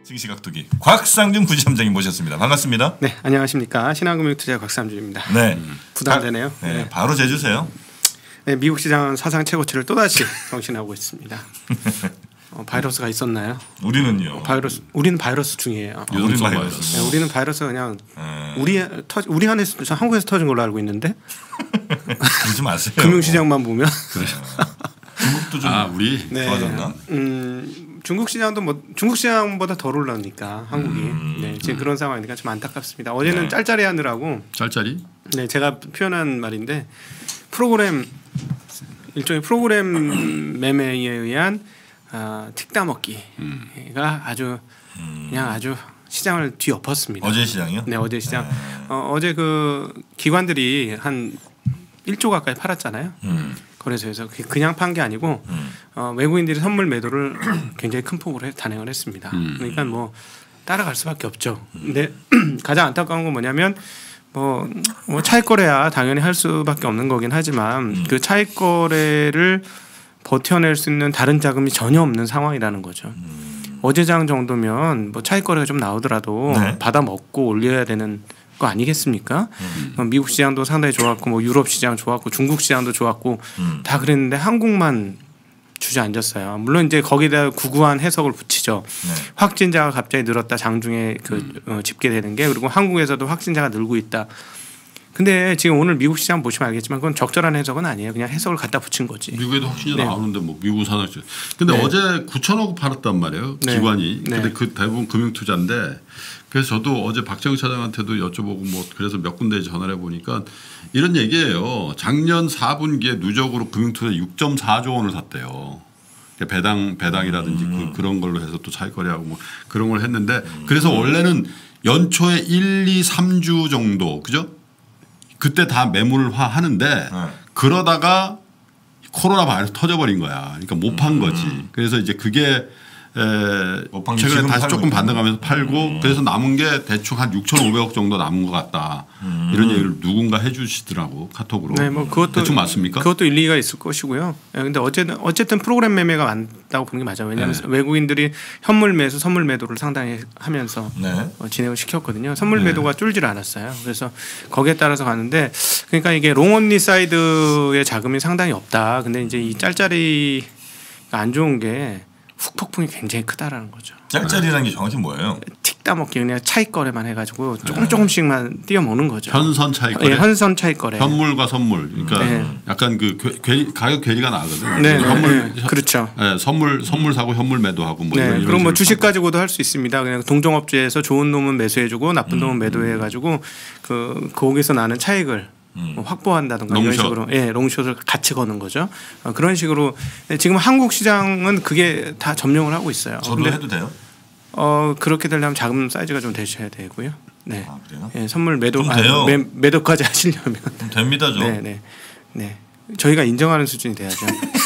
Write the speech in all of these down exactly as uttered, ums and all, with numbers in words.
증시각도기 곽상준 부지점장님 모셨습니다. 반갑습니다. 네, 안녕하십니까. 신한금융투자 곽상준입니다. 네, 음, 부담되네요. 네, 네. 바로 재주세요. 네, 미국 시장은 사상 최고치를 또다시 경신하고 있습니다. 어, 바이러스가 있었나요? 우리는요. 어, 바이러스, 우리는 바이러스 중이에요. 어, 우리는 바이러스. 네, 우리는 바이러스 그냥 네. 우리 터, 우리 안에서 한국에서 터진 걸로 알고 있는데. 그러지 마세요. 금융시장만 보면. 중국도 좀 아, 우리 네. 좋아졌나? 음, 중국 시장도 뭐 중국 시장보다 덜 올라니까 한국이 음. 네, 지금 음. 그런 상황이니까 좀 안타깝습니다. 어제는 네. 짤짤이 하느라고. 짤짤이? 네, 제가 표현한 말인데 프로그램 일종의 프로그램 매매에 의한 어, 틱따 먹기가 음. 아주 그냥 아주 시장을 뒤엎었습니다. 어제 시장이요? 네, 어제 시장. 네. 어, 어제 그 기관들이 한 일 조 가까이 팔았잖아요. 음. 거래소에서 그냥 판 게 아니고 음. 어, 외국인들이 선물 매도를 굉장히 큰 폭으로 단행을 했습니다. 음. 그러니까 뭐 따라갈 수밖에 없죠. 근데 가장 안타까운 건 뭐냐면 뭐, 뭐 차익 거래야 당연히 할 수밖에 없는 거긴 하지만 음. 그 차익 거래를 버텨낼 수 있는 다른 자금이 전혀 없는 상황이라는 거죠. 음. 어제장 정도면 뭐 차익 거래가 좀 나오더라도 네. 받아 먹고 올려야 되는 거 아니겠습니까? 음. 미국 시장도 상당히 좋았고 뭐 유럽 시장 좋았고 중국 시장도 좋았고 음. 다 그랬는데 한국만 주저앉았어요. 물론 이제 거기다 구구한 해석을 붙이죠. 네. 확진자가 갑자기 늘었다 장중에 그 음. 어, 집계되는 게 그리고 한국에서도 확진자가 늘고 있다. 근데 지금 오늘 미국 시장 보시면 알겠지만 그건 적절한 해석은 아니에요. 그냥 해석을 갖다 붙인 거지. 미국에도 확진자 네. 나오는데 뭐 미국 산학적. 근데 네. 어제 구천억 팔았단 말이에요. 네. 기관이. 네. 근데 그 대부분 금융 투자인데 그래서 저도 어제 박정희 차장한테도 여쭤보고 뭐 그래서 몇 군데 전화를 해 보니까 이런 얘기예요. 작년 사 분기에 누적으로 금융 투자 육 점 사 조 원을 샀대요. 배당 배당이라든지 음. 그, 그런 걸로 해서 또 차익 거래하고 뭐 그런 걸 했는데 그래서 원래는 연초에 일, 이, 삼 주 정도 그죠? 그때 다 매물화 하는데 네. 그러다가 코로나 바이러스 터져버린 거야. 그러니까 못 판 음. 거지. 그래서 이제 그게 에 못 판 게 최근에 지금 다시 팔고 조금 있구나. 반등하면서 팔고 음. 그래서 남은 게 대충 한 육천오백억 정도 남은 것 같다. 음. 이런 얘기를 누군가 해주시더라고 카톡으로. 네, 뭐 그것도 대충 맞습니까? 그것도 일리가 있을 것이고요. 근데 어쨌든 어쨌든 프로그램 매매가 많다고 보는 게 맞아요. 왜냐하면 네. 외국인들이 현물 매수, 선물 매도를 상당히 하면서 네. 어, 진행을 시켰거든요. 선물 네. 매도가 줄질 않았어요. 그래서 거기에 따라서 가는데 그러니까 이게 롱온리 사이드의 자금이 상당히 없다. 근데 이제 이 짤짤이가 안 좋은 게 후폭풍이 굉장히 크다라는 거죠. 짤짤이라는 게 정확히 뭐예요? 틱 따먹기 그냥 차익 거래만 해가지고 조금 조금씩만 띄워 먹는 거죠. 현선 차익 거래. 예, 현선 차익 거래. 현물과 선물. 그러니까 네. 약간 그 괴, 괴, 가격 괴리가 나거든. 네, 현물 네, 그렇죠. 네, 선물 선물 사고 현물 매도하고 뭐 네, 이런 그럼 뭐 식으로 주식 가지고도 할 수 있습니다. 그냥 동종업체에서 좋은 놈은 매수해주고 나쁜 놈은 매도해가지고 그 거기서 나는 차익을 음. 뭐 확보한다든가 이런 롱숏. 식으로 예, 롱숏을 같이 거는 거죠. 어, 그런 식으로 지금 한국 시장은 그게 다 점령을 하고 있어요. 저도 근데 해도 돼요? 어 그렇게 되려면 자금 사이즈가 좀 되셔야 되고요. 네, 아, 그래요? 예, 선물 매도 좀 아, 돼요. 매, 매도까지 하시려면 좀 됩니다, 좀. 네, 네, 네. 저희가 인정하는 수준이 돼야죠.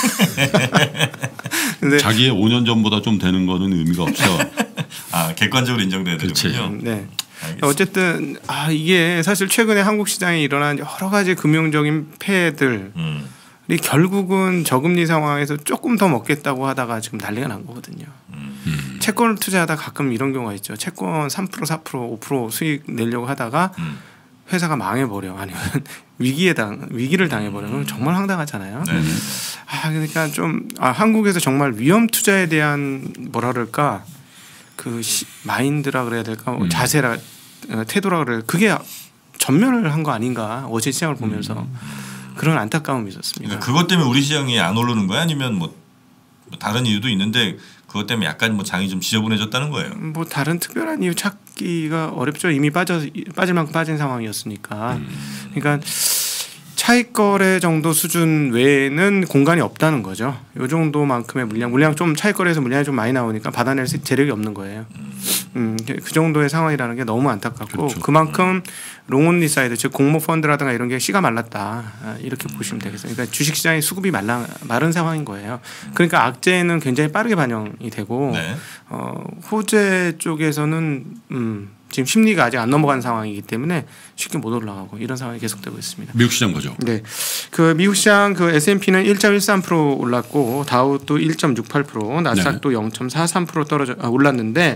근데 자기의 오 년 전보다 좀 되는 거는 의미가 없어. 아, 객관적으로 인정돼야 그렇지. 되는군요. 네. 알겠습니다. 어쨌든 아 이게 사실 최근에 한국 시장에 일어난 여러 가지 금융적인 폐해들이 음. 결국은 저금리 상황에서 조금 더 먹겠다고 하다가 지금 난리가 난 거거든요. 음. 채권을 투자하다 가끔 이런 경우가 있죠. 채권 삼 퍼센트 사 퍼센트 오 퍼센트 수익 내려고 하다가 음. 회사가 망해버려 아니면 위기에 당 위기를 당해버리면 정말 황당하잖아요. 네. 아 그러니까 좀 아, 한국에서 정말 위험 투자에 대한 뭐라 그럴까 그 시, 마인드라 그래야 될까 뭐 음. 자세라 어, 태도라 그래 그게 전멸을 한 거 아닌가 어제 시장을 보면서 음. 그런 안타까움이 있었습니다. 그러니까 그것 때문에 우리 시장이 안 오르는 거야? 아니면 뭐, 뭐 다른 이유도 있는데 그것 때문에 약간 뭐 장이 좀 지저분해졌다는 거예요? 뭐 다른 특별한 이유 찾기가 어렵죠. 이미 빠져 빠질 만큼 빠진 상황이었으니까. 음. 그러니까 차익 거래 정도 수준 외에는 공간이 없다는 거죠. 이 정도만큼의 물량, 물량 좀 차익 거래에서 물량이 좀 많이 나오니까 받아낼 재력이 없는 거예요. 음, 그 정도의 상황이라는 게 너무 안타깝고 그렇죠. 그만큼 롱온리 사이드 즉 공모 펀드라든가 이런 게 씨가 말랐다 아, 이렇게 보시면 되겠어요. 그러니까 주식 시장의 수급이 말라 마른 상황인 거예요. 그러니까 악재는 굉장히 빠르게 반영이 되고 네. 어, 호재 쪽에서는 음, 지금 심리가 아직 안 넘어간 상황이기 때문에 쉽게 못 올라가고 이런 상황이 계속되고 있습니다. 미국 시장 보죠. 네, 그 미국 시장 그 에스 앤 피는 일 점 일삼 퍼센트 올랐고 다우도 일 점 육팔 퍼센트, 나스닥도 영 점 사삼 퍼센트 떨어져 아, 올랐는데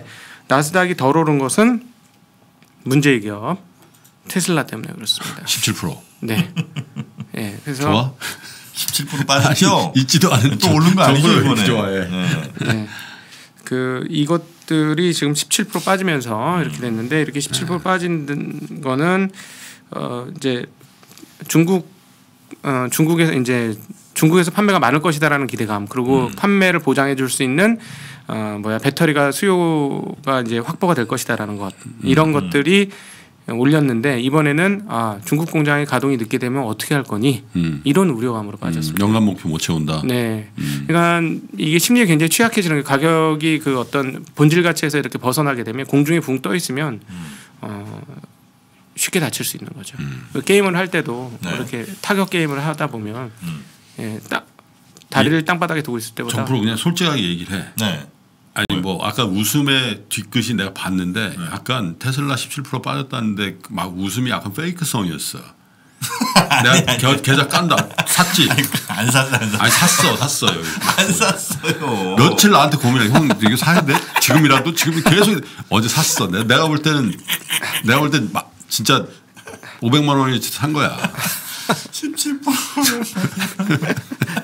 나스닥이 덜 오른 것은 문제의 기업 테슬라 때문에 그렇습니다. 십칠 퍼센트. 네. 네. 그래서 좋아? 십칠 퍼센트 빠졌죠. 있지도 않은 또 오른 거 아니죠 이번에. 좋아해. 네. 네. 그 이것들이 지금 십칠 퍼센트 빠지면서 이렇게 됐는데 이렇게 십칠 퍼센트 빠진 거는 어 이제 중국 어 중국에서 이제 중국에서 판매가 많을 것이다라는 기대감 그리고 음. 판매를 보장해 줄 수 있는 어 뭐야 배터리가 수요가 이제 확보가 될 것이다라는 것 이런 음. 것들이 올렸는데 이번에는 아 중국 공장의 가동이 늦게 되면 어떻게 할 거니 음. 이런 우려감으로 빠졌습니다. 음. 연간 목표 못 채운다. 네, 음. 그러니까 이게 심리에 굉장히 취약해지는 게 가격이 그 어떤 본질 가치에서 이렇게 벗어나게 되면 공중에 붕 떠 있으면 음. 어, 쉽게 다칠 수 있는 거죠. 음. 그 게임을 할 때도 네. 이렇게 타격 게임을 하다 보면 음. 예, 딱 다리를 예. 땅바닥에 두고 있을 때보다 정프로 그냥 솔직하게 얘기를 해. 네. 아니 뭐 아까 웃음의 뒤끝이 내가 봤는데 네. 약간 테슬라 십칠 퍼센트 빠졌다는데 막 웃음이 약간 페이크성이었어. 내가 겨, 계좌 깐다 샀지. 안 샀어. 아니 샀어 샀어요. 안 샀어요. 며칠 나한테 고민해. 형 이거 사야 돼? 지금이라도 지금 계속 어제 샀어. 내가, 내가 볼 때는 내가 볼 땐 막 진짜 오백만 원이 산 거야. 십칠 퍼센트.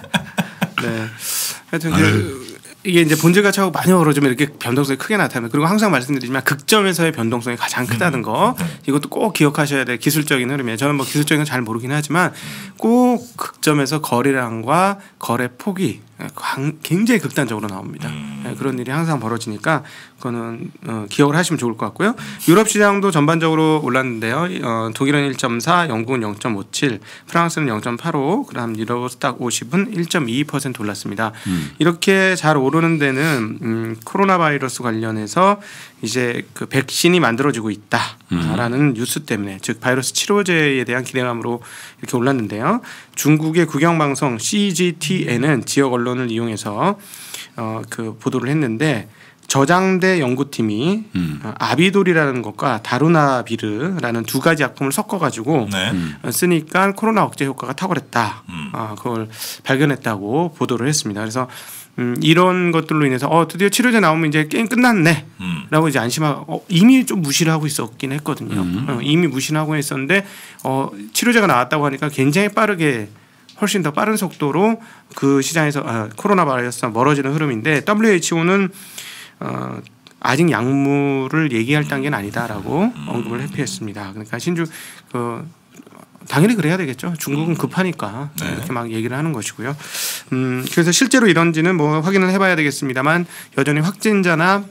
네. 하여튼 그 이게 이제 본질 가치하고 많이 어우러지면 이렇게 변동성이 크게 나타납니다. 그리고 항상 말씀드리지만 극점에서의 변동성이 가장 크다는 거 이것도 꼭 기억하셔야 될 기술적인 흐름이에요. 저는 뭐 기술적인 건 잘 모르긴 하지만 꼭 극점에서 거래량과 거래 폭이 굉장히 극단적으로 나옵니다. 음. 그런 일이 항상 벌어지니까 그거는 어, 기억을 하시면 좋을 것 같고요. 유럽 시장도 전반적으로 올랐는데요. 어, 독일은 일 점 사, 영국은 영 점 오칠, 프랑스는 영 점 팔오, 그다음 유로스탁 오십은 일 점 이이 퍼센트 올랐습니다. 음. 이렇게 잘 오르는 데는 음, 코로나 바이러스 관련해서 이제 그 백신이 만들어지고 있다라는 음. 뉴스 때문에 즉 바이러스 치료제에 대한 기대감으로 이렇게 올랐는데요. 중국의 국영방송 씨지티엔은 지역 언론을 이용해서 어, 그 보도를 했는데 저장대 연구팀이 음. 어, 아비돌이라는 것과 다루나비르라는 두 가지 약품을 섞어가지고 네. 음. 쓰니까 코로나 억제 효과가 탁월했다. 음. 어, 그걸 발견했다고 보도를 했습니다. 그래서 음, 이런 것들로 인해서 어, 드디어 치료제 나오면 이제 게임 끝났네 음. 라고 이제 안심하고 어, 이미 좀 무시를 하고 있었긴 했거든요. 음. 어, 이미 무시를 하고 있었는데 어, 치료제가 나왔다고 하니까 굉장히 빠르게 훨씬 더 빠른 속도로 그 시장에서 아, 코로나 바이러스와 멀어지는 흐름인데 더블유에이치오는 어, 아직 약물을 얘기할 단계는 아니다라고 음. 언급을 회피했습니다. 그러니까 신주 그 당연히 그래야 되겠죠. 중국은 급하니까 네. 이렇게 막 얘기를 하는 것이고요. 음, 그래서 실제로 이런지는 뭐 확인을 해봐야 되겠습니다만 여전히 확진자나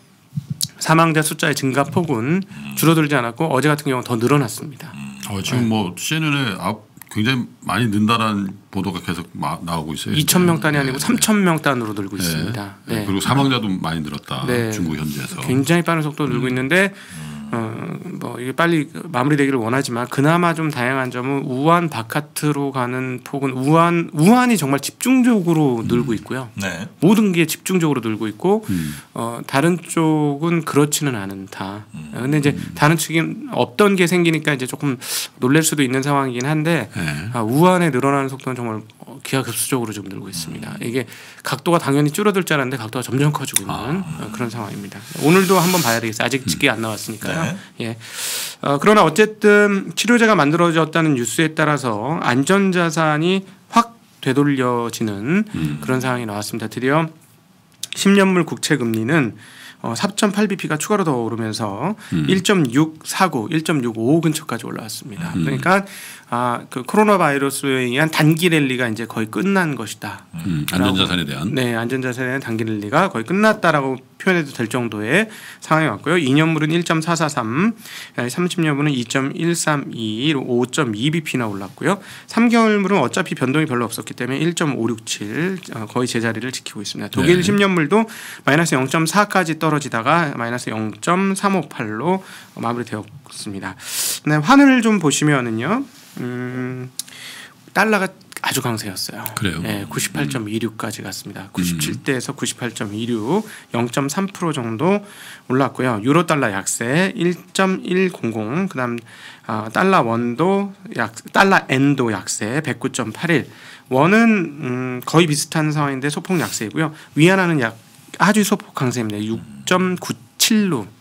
사망자 숫자의 증가 폭은 줄어들지 않았고 어제 같은 경우는 더 늘어났습니다. 어, 지금 네. 뭐 씨엔엔에 굉장히 많이 는다라는 보도가 계속 마, 나오고 있어요. 이천 명 단이 아니고 네. 삼천 명 단으로 늘고 네. 있습니다. 네. 그리고 사망자도 많이 늘었다. 네. 중국 현지에서. 굉장히 빠른 속도로 늘고 음. 있는데 어, 뭐 이게 빨리 마무리되기를 원하지만 그나마 좀 다양한 점은 우한 바깥으로 가는 폭은 우한 우한이 정말 집중적으로 음. 늘고 있고요. 네. 모든 게 집중적으로 늘고 있고 음. 어, 다른 쪽은 그렇지는 않다. 음. 근데 이제 음. 다른 측은 없던 게 생기니까 이제 조금 놀랄 수도 있는 상황이긴 한데 네. 아, 우한에 늘어나는 속도는 정말 기하급수적으로 좀 늘고 있습니다. 음. 이게 각도가 당연히 줄어들 줄 알았는데 각도가 점점 커지고 있는 아. 그런 상황입니다. 오늘도 한번 봐야 되겠어요. 아직 집계 안 나왔으니까요. 네. 예. 어, 그러나 어쨌든 치료제가 만들어졌다는 뉴스에 따라서 안전자산이 확 되돌려지는 음. 그런 상황이 나왔습니다. 드디어 십 년물 국채 금리는 어, 사 점 팔 비피가 추가로 더 오르면서 음. 일 점 육사구, 일 점 육오오 근처까지 올라왔습니다. 음. 그러니까 아, 그 코로나 바이러스에 의한 단기 랠리가 이제 거의 끝난 것이다. 음. 안전자산에 대한. 네, 안전자산에 대한 단기 랠리가 거의 끝났다라고 표현해도 될 정도의 상황이 왔고요. 이 년물은 일 점 사사삼, 삼십 년물은 이 점 일삼이, 오 점 이 비피나 올랐고요. 삼 개월물은 어차피 변동이 별로 없었기 때문에 일 점 오육칠 거의 제자리를 지키고 있습니다. 독일 네. 십 년물도 마이너스 영 점 사까지 떨어지다가 마이너스 영 점 삼오팔로 마무리되었습니다. 네, 환을 좀 보시면은요. 음, 달러가 아주 강세였어요. 그래요. 네, 구십팔 점 이육까지 갔습니다. 구십칠 대에서 구십팔 점 이육, 영 점 삼 퍼센트 정도 올랐고요. 유로 달러 약세 일 점 일공공, 그다음 아, 달러 원도 약 달러 엔도 약세 백구 점 팔일. 원은 음, 거의 비슷한 상황인데 소폭 약세이고요. 위안화는 약 아주 소폭 강세입니다. 육 점 구칠로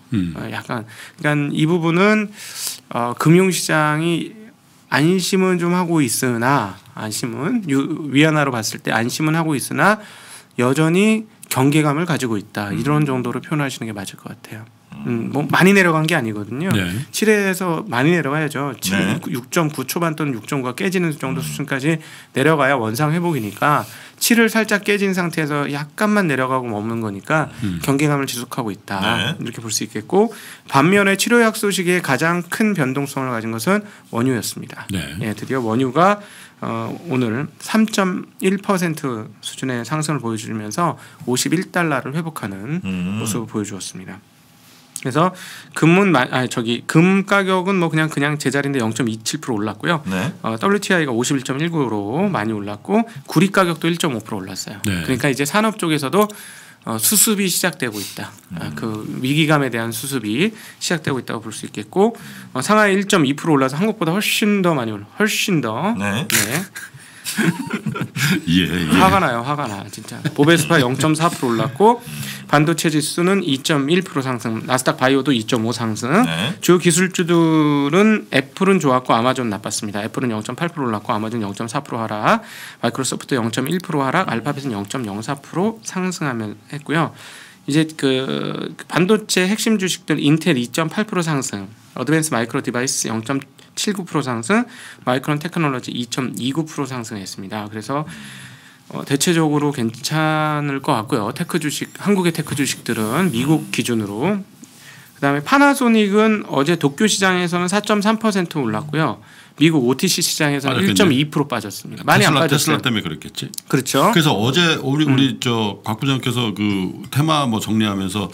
음. 어, 약간 그러니까 이 부분은 어, 금융시장이 안심은 좀 하고 있으나 안심은 유, 위안화로 봤을 때 안심은 하고 있으나 여전히 경계감을 가지고 있다. 이런 정도로 표현하시는 게 맞을 것 같아요. 음, 뭐 많이 내려간 게 아니거든요. 네. 칠에서 많이 내려가야죠. 네. 육 점 구 초반 또는 육 점 구가 깨지는 정도 수준까지 내려가야 원상 회복이니까 칠을 살짝 깨진 상태에서 약간만 내려가고 머무는 거니까 음. 경계감을 지속하고 있다. 네. 이렇게 볼 수 있겠고 반면에 치료약 소식의 가장 큰 변동성을 가진 것은 원유였습니다. 네. 예, 드디어 원유가 어, 오늘 삼 점 일 퍼센트 수준의 상승을 보여주면서 오십일 달러를 회복하는 음. 모습을 보여주었습니다. 그래서 금은 마, 아니 저기 금 가격은 뭐 그냥 그냥 제자리인데 영 점 이칠 퍼센트 올랐고요. 네. 어, 더블유티아이가 오십일 점 일구로 많이 올랐고 구리 가격도 일 점 오 퍼센트 올랐어요. 네. 그러니까 이제 산업 쪽에서도 어, 수습이 시작되고 있다. 음. 아, 그 위기감에 대한 수습이 시작되고 있다고 볼 수 있겠고 어, 상하이 일 점 이 퍼센트 올라서 한국보다 훨씬 더 많이 올라. 훨씬 더. 네. 네. 예, 예. 화가 나요, 화가 나 진짜. 보베스파 영 점 사 퍼센트 올랐고 반도체 지수는 이 점 일 퍼센트 상승, 나스닥 바이오도 이 점 오 상승. 네. 주요 기술주들은 애플은 좋았고 아마존 나빴습니다. 애플은 영 점 팔 퍼센트 올랐고 아마존 영 점 사 퍼센트 하락, 마이크로소프트 영 점 일 퍼센트 하락, 알파벳은 영 점 영사 퍼센트 상승하면 했고요. 이제 그 반도체 핵심 주식들 인텔 이 점 팔 퍼센트 상승, 어드밴스 마이크로 디바이스 영 점 칠구 퍼센트 상승, 마이크론 테크놀로지 이 점 이구 퍼센트 상승했습니다. 그래서 어, 대체적으로 괜찮을 것 같고요. 테크 주식, 한국의 테크 주식들은 미국 기준으로. 그다음에 파나소닉은 어제 도쿄 시장에서는 사 점 삼 퍼센트 올랐고요. 미국 오티씨 시장에서는 빠졌겠네. 일 점 이 퍼센트 빠졌습니다. 많이 테슬라, 안 빠졌어요. 테슬라 때문에 그랬겠지. 그렇죠. 그래서 어제 우리 음. 우리 저 곽 부장께서 그 테마 뭐 정리하면서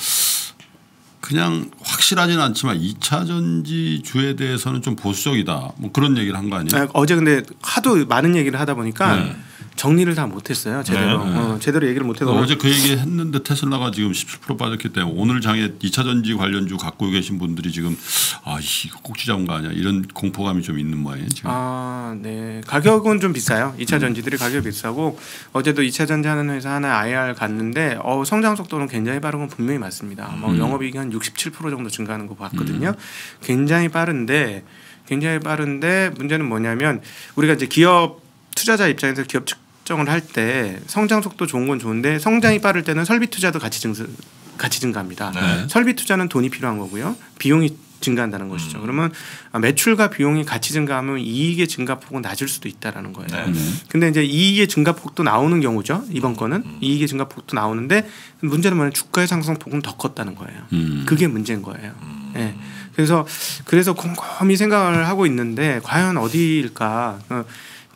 그냥 확실하지는 않지만 이 차 전지주에 대해서는 좀 보수적이다. 뭐 그런 얘기를 한 거 아니에요? 아, 어제 근데 하도 많은 얘기를 하다 보니까 네. 정리를 다 못했어요. 제대로 네, 네. 어, 제대로 얘기를 못해서 어제 그 얘기 했는데 테슬라가 지금 십칠 퍼센트 빠졌기 때문에 오늘 장에 이 차 전지 관련주 갖고 계신 분들이 지금 아 이거 꼭지 잡은 거 아니야 이런 공포감이 좀 있는 모양이에요 지금. 아, 네. 가격은 좀 비싸요. 이 차 전지들이 가격이 비싸고 어제도 이 차 전지 하는 회사 하나 아이알 갔는데 어, 성장 속도는 굉장히 빠른 건 분명히 맞습니다. 뭐 음. 영업이익이 한 육십칠 퍼센트 정도 증가하는 거 봤거든요. 음. 굉장히 빠른데 굉장히 빠른데 문제는 뭐냐면 우리가 이제 기업 투자자 입장에서 기업 측정을 할 때 성장 속도 좋은 건 좋은데 성장이 빠를 때는 설비 투자도 같이 증 같이 증가합니다. 네. 설비 투자는 돈이 필요한 거고요. 비용이 증가한다는 것이죠. 음. 그러면 매출과 비용이 같이 증가하면 이익의 증가폭은 낮을 수도 있다라는 거예요. 네. 근데 이제 이익의 증가폭도 나오는 경우죠. 이번 건은 음. 이익의 증가폭도 나오는데 문제는 뭐냐면 주가의 상승폭은 더 컸다는 거예요. 음. 그게 문제인 거예요. 음. 네. 그래서 그래서 곰곰이 생각을 하고 있는데 과연 어디일까? 어,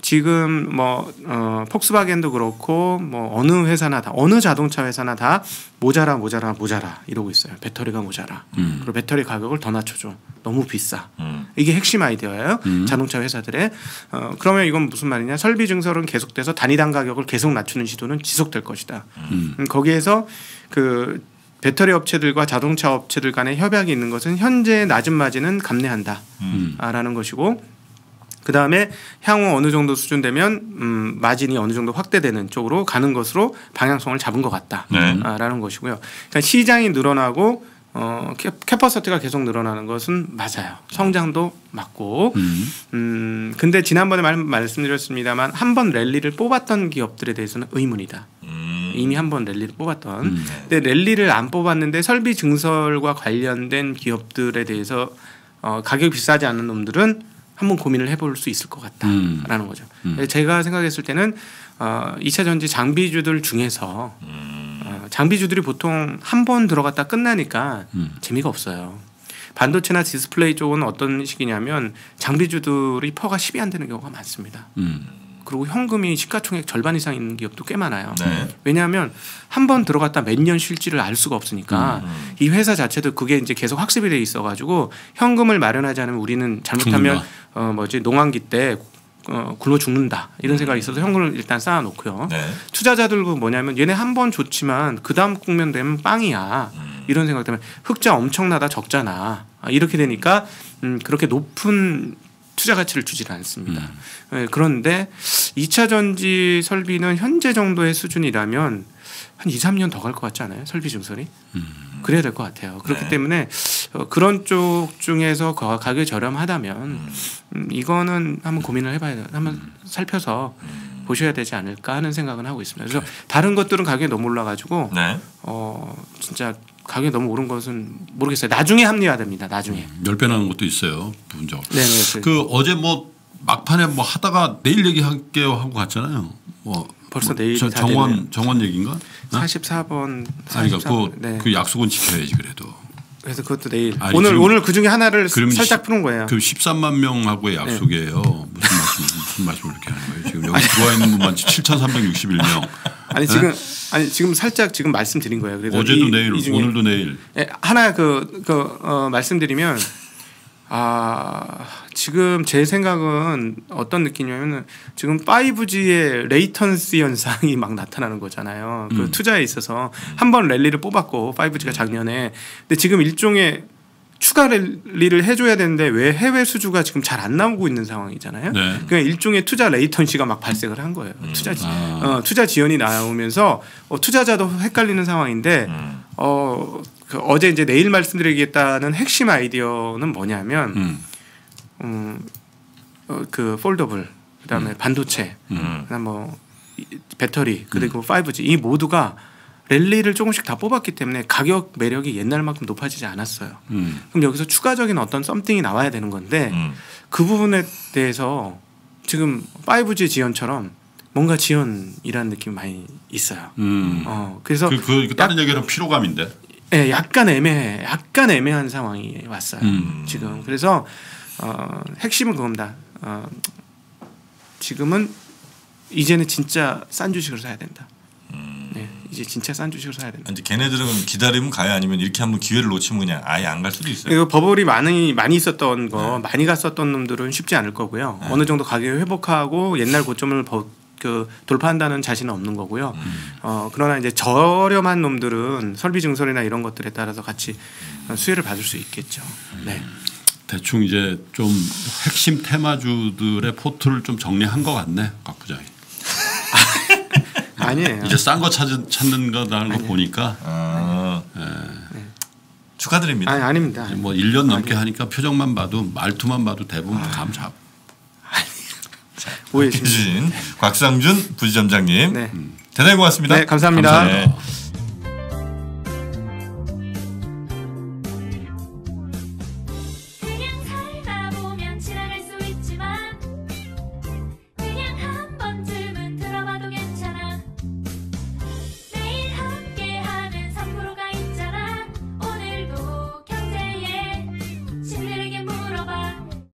지금 뭐 어, 폭스바겐도 그렇고 뭐 어느 회사나 다 어느 자동차 회사나 다 모자라 모자라 모자라 이러고 있어요. 배터리가 모자라. 음. 그리고 배터리 가격을 더 낮춰줘. 너무 비싸. 음. 이게 핵심 아이디어예요. 음. 자동차 회사들의. 어, 그러면 이건 무슨 말이냐? 설비 증설은 계속돼서 단위당 가격을 계속 낮추는 시도는 지속될 것이다. 음. 음, 거기에서 그 배터리 업체들과 자동차 업체들 간의 협약이 있는 것은 현재 낮은 마진은 감내한다라는 음. 것이고. 그 다음에 향후 어느 정도 수준 되면 음, 마진이 어느 정도 확대되는 쪽으로 가는 것으로 방향성을 잡은 것 같다라는 네. 것이고요. 그러니까 시장이 늘어나고 어, 캐, 캐퍼시티가 계속 늘어나는 것은 맞아요. 성장도 맞고. 음. 음, 근데 지난번에 말, 말씀드렸습니다만 한 번 랠리를 뽑았던 기업들에 대해서는 의문이다. 음. 이미 한 번 랠리를 뽑았던. 음. 근데 랠리를 안 뽑았는데 설비 증설과 관련된 기업들에 대해서 어, 가격이 비싸지 않은 놈들은 한번 고민을 해볼 수 있을 것 같다라는 음. 거죠. 음. 제가 생각했을 때는 어, 이 차 전지 장비주들 중에서 음. 어, 장비주들이 보통 한 번 들어갔다 끝나니까 음. 재미가 없어요. 반도체나 디스플레이 쪽은 어떤 식이냐면 장비주들이 퍼가 십이 안 되는 경우가 많습니다. 음. 그리고 현금이 시가총액 절반 이상 있는 기업도 꽤 많아요. 네. 왜냐하면 한 번 들어갔다 몇 년 쉴지를 알 수가 없으니까 음. 이 회사 자체도 그게 이제 계속 학습이 돼 있어가지고 현금을 마련하지 않으면 우리는 잘못하면 죽는다. 어 뭐지 농한기 때 어, 굶어 죽는다 이런 생각이 있어서 현금을 일단 쌓아놓고요. 네. 투자자들도 뭐냐면 얘네 한 번 좋지만 그 다음 국면 되면 빵이야 음. 이런 생각 때문에 흑자 엄청나다 적잖아 아, 이렇게 되니까 음, 그렇게 높은 투자 가치를 주지를 않습니다. 음. 네, 그런데 이 차 전지 설비는 현재 정도의 수준이라면 한 이, 삼 년 더 갈 것 같지 않아요? 설비 증설이? 음. 그래야 될 것 같아요. 그렇기 네. 때문에 어, 그런 쪽 중에서 가- 가격이 저렴하다면 음. 음, 이거는 한번 고민을 해봐야 돼. 한번 살펴서 음. 보셔야 되지 않을까 하는 생각은 하고 있습니다. 그래서 다른 것들은 가격이 너무 올라가지고 네. 어 진짜 가격이 너무 오른 것은 모르겠어요. 나중에 합리화됩니다. 나중에. 열 배 나는 것도 있어요. 분적. 네네. 그 어제 뭐 막판에 뭐 하다가 내일 얘기할게요 하고 갔잖아요. 뭐 벌써 뭐 내일이 저- 다 정원 됐네요. 정원 얘기인가? 어? 사십사 번. 아니 사십사 그러니까 번. 그, 네. 그 약속은 지켜야지 그래도. 그래서 그것도 내일. 아니, 오늘 지금- 오늘 그 중에 하나를 그럼 살짝 시- 푸는 거예요. 그 십삼만 명하고의 약속이에요. 무슨 말씀 무슨 말씀을 이렇게 하는 거예요? 지금 여기 들어와 있는 분만 칠천삼백육십일 명. 아니 지금 아니 지금 살짝 지금 말씀드린 거예요. 그래서 어제도 이- 내일 이 중에 오늘도 내일. 예, 하나 그, 그 어, 말씀드리면 아 지금 제 생각은 어떤 느낌이냐면 지금 파이브지의 레이턴시 현상이 막 나타나는 거잖아요. 그 음. 투자에 있어서 한 번 랠리를 뽑았고 파이브지가 작년에 근데 지금 일종의 추가 랠리를 해줘야 되는데 왜 해외 수주가 지금 잘 안 나오고 있는 상황이잖아요. 네. 그냥 일종의 투자 레이턴시가 막 발생을 한 거예요. 투자 지, 아. 어, 투자 지연이 나오면서 어, 투자자도 헷갈리는 상황인데 음. 어, 그 어제 이제 내일 말씀드리겠다는 핵심 아이디어는 뭐냐면 음. 음, 어, 그 폴더블 그다음에 반도체 음. 그다음 뭐 이- 배터리 그리고 파이브지 이 모두가 랠리를 조금씩 다 뽑았기 때문에 가격 매력이 옛날만큼 높아지지 않았어요. 음. 그럼 여기서 추가적인 어떤 썸띵이 나와야 되는 건데 음. 그 부분에 대해서 지금 파이브지 지연처럼 뭔가 지연이라는 느낌이 많이 있어요. 음. 어, 그래서 그, 그, 그 다른 얘기는 피로감인데. 예, 약간 애매해, 약간 애매한 상황이 왔어요. 음. 지금 그래서 어, 핵심은 그겁니다. 어, 지금은 이제는 진짜 싼 주식을 사야 된다. 네, 이제 진짜 싼 주식을 사야 된다. 이제 걔네들은 기다리면 가야 아니면 이렇게 한번 기회를 놓치면 그냥 아예 안 갈 수도 있어요. 이거 버블이 많이 많이 있었던 거 많이 갔었던 놈들은 쉽지 않을 거고요. 네. 어느 정도 가격을 회복하고 옛날 고점을 버, 그 돌파한다는 자신은 없는 거고요. 어, 그러나 이제 저렴한 놈들은 설비 증설이나 이런 것들에 따라서 같이 수혜를 받을 수 있겠죠. 네. 대충 이제 좀 핵심 테마주들의 포트를 좀 정리한 것 같네, 박 부장이. 아니에요. 이제 싼 거 찾은 찾는 거라는 거 보니까 아, 축하드립니다. 아니 아닙니다. 뭐 일 년 넘게 하니까 표정만 봐도 말투만 봐도 대부분 감 잡. 오해십니다. 해주신 곽상준 부지점장님 네. 대단히 고맙습니다. 네, 감사합니다. 감사합니다. 네.